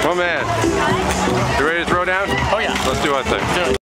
Well, man, you ready to throw down? Oh yeah. Let's do our thing. Do it.